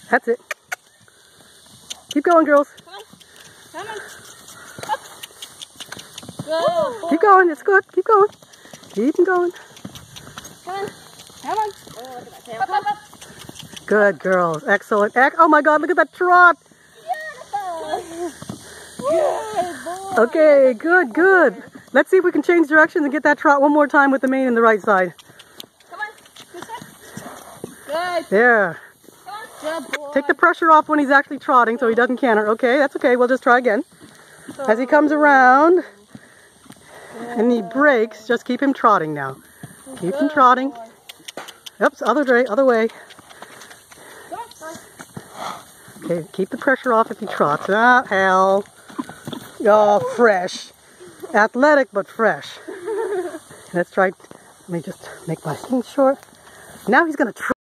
That's it. Keep going, girls. Come on. Come on. Up. Good boy. Keep going. It's good. Keep going. Keep going. Come on. Come on. Oh, look at that tail. Up, up, up. Good girls. Excellent. Oh my God, look at that trot. Beautiful. Good boy. Okay, good, good. Let's see if we can change directions and get that trot one more time with the mane in the right side. Come on. Good. There. Come on. Good boy. Take the pressure off when he's actually trotting so he doesn't canter. Okay, that's okay. We'll just try again. As he comes around and he breaks, just keep him trotting now. Keep him trotting. Oops, other way. Okay, keep the pressure off if he trots. Ah, hell. Oh, fresh. Athletic, but fresh. Let's try. Let me just make my thing short. Now he's going to trot.